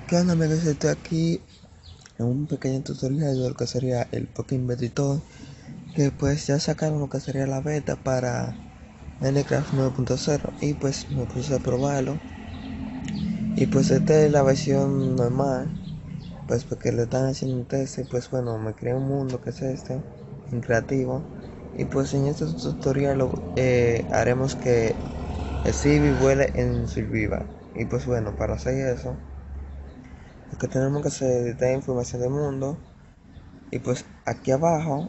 ¿Qué onda, amigos? Estoy aquí en un pequeño tutorial de lo que sería el Pokémon Editor, que pues ya sacaron lo que sería la beta para Minecraft 9.0 y pues me puse a probarlo y pues esta es la versión normal, pues porque le están haciendo un test y pues bueno, me creé un mundo que es este, en creativo, y pues en este tutorial haremos que el Civi vuele en Survival. Y pues bueno, para hacer eso lo que tenemos que hacer es editar información del mundo. Y pues aquí abajo,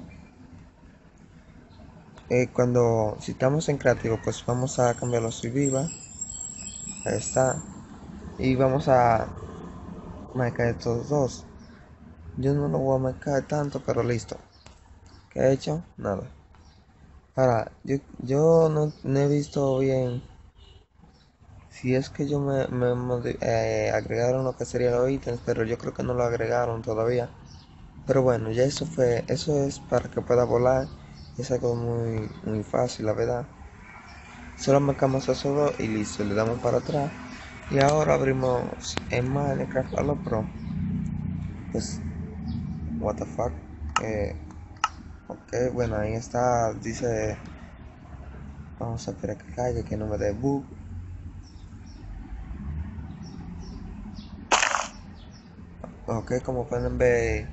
si estamos en creativo, pues vamos a cambiarlo a viva. Ahí está. Y vamos a marcar estos dos. Yo no lo voy a marcar tanto, pero listo. ¿Qué he hecho? Nada. Ahora, yo no he visto bien si es que yo agregaron lo que serían los ítems, pero yo creo que no lo agregaron todavía. Pero bueno, ya eso es para que pueda volar. Es algo muy fácil, la verdad. Solo marcamos esos dos y listo, le damos para atrás. Y ahora abrimos en Minecraft a lo Pro. Pues, what the fuck. Eh, ok, bueno, ahí está, dice, vamos a esperar que caiga, que no me dé bug. Ok, como pueden ver,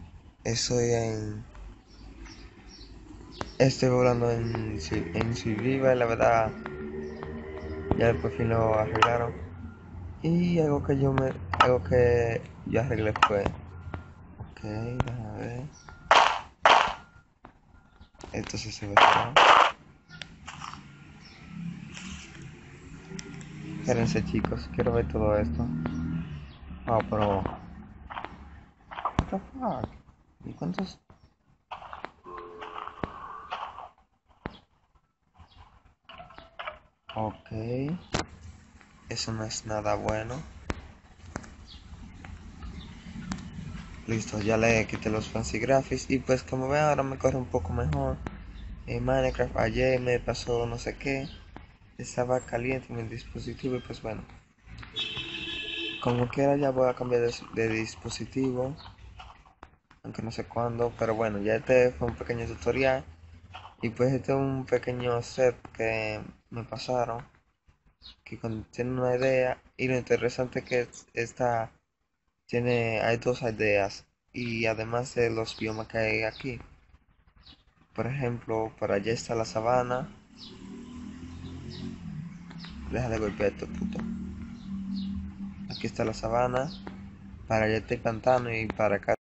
estoy volando en Survival, la verdad, ya por fin lo arreglaron. Y algo que yo arreglé fue, ok, déjame ver, esto sí se ve feo. Espérense, chicos, quiero ver todo esto. Ah, pero, what the fuck, ¿y cuántos? Ok, eso no es nada bueno. Listo, ya le quité los fancy graphics y pues como ven ahora me corre un poco mejor. En Minecraft ayer me pasó no sé qué, estaba caliente mi dispositivo y pues bueno, como quiera ya voy a cambiar de dispositivo, aunque no sé cuándo, pero bueno, ya este fue un pequeño tutorial y pues este es un pequeño set que me pasaron que contiene una idea y lo interesante que esta hay dos ideas y además de los biomas que hay aquí. Por ejemplo, por allá está la sabana. Deja de golpear esto, puto. Aquí está la sabana. Para allá está el pantano y para acá